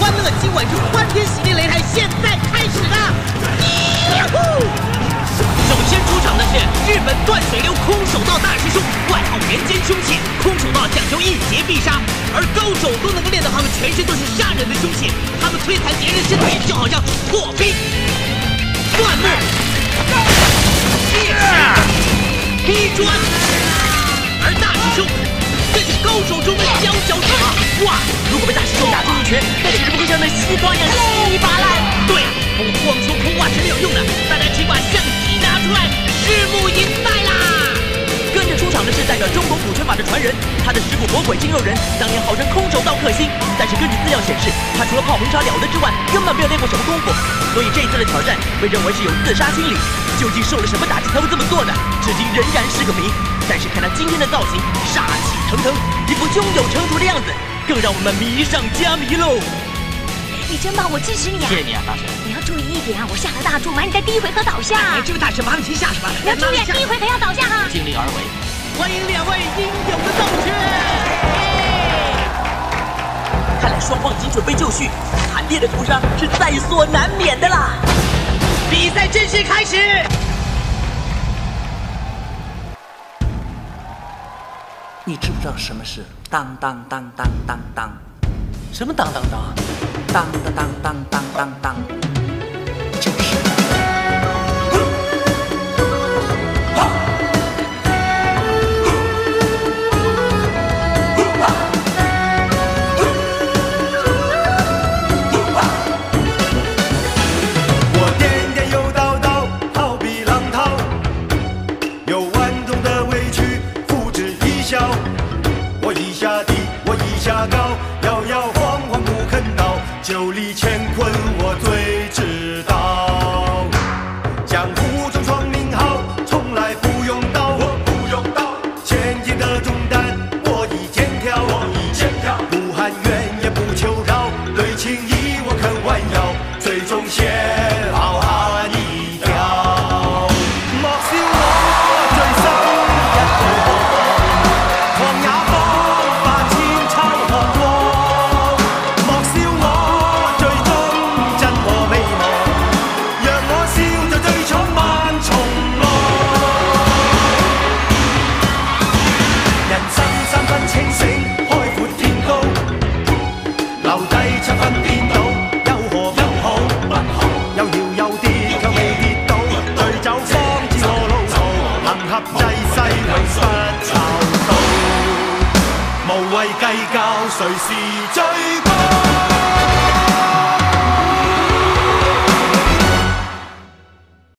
欢乐今晚是欢天喜地擂台，现在开始了！首先出场的是日本断水流空手道大师兄，外号人间凶器。空手道讲究一击必杀，而高手都能够练到他们全身都是杀人的凶器。他们摧残敌人身体，就好像破冰、断木、劈砖。而大师兄更是高手中的佼佼者。哇！如果被大师兄打中一拳，那岂不会像那西瓜一样稀巴烂？对啊，不过光说空话是没有用的，大家请把相机拿出来，拭目以待啦！跟着出场的是代表中国古拳法的传人，他的师傅魔鬼筋肉人当年号称空手道克星，但是根据资料显示，他除了泡红茶了得之外，根本没有练过什么功夫，所以这一次的挑战被认为是有自杀心理。究竟受了什么打击才会这么做呢？至今仍然是个谜。但是看他今天的造型，杀气腾腾，一副胸有成竹的样子，更让我们迷上加迷喽！ 你真棒，我支持你啊！ 谢谢你啊，大神。 你要注意一点啊，我下了大注，买你在第一回合倒下。 哎，这位大神，麻烦请下是吧？ 你要注意，第一回合要倒下哈。 尽力而为。 欢迎两位英勇的斗士！ 看来双方已经准备就绪，惨烈的屠杀是在所难免的啦！ 比赛正式开始。 你知不知道什么是当当当当当当？ 什么当当当？ 当当当当当当当，就是。 我颠颠又倒倒，好比浪涛，有万种的委屈，付之一笑。我一下低，我一下高，摇摇晃晃不肯倒，九里乾坤我最知道。江湖中闯名号，从来不用刀，我不用刀。前进的重担，我已肩挑，不含冤也不求饶，对情义我肯弯腰，最终先好汉一条。莫笑我醉生一對波，狂也方發千秋寒光。莫笑我最終真和未忘，讓我笑就最闖萬重浪。人生三分清醒，開闊天高，留低七分顛倒，有何不好？有搖有跌，卻未跌倒，醉酒方知我路途，行俠濟世永不抄到，無謂計較誰是最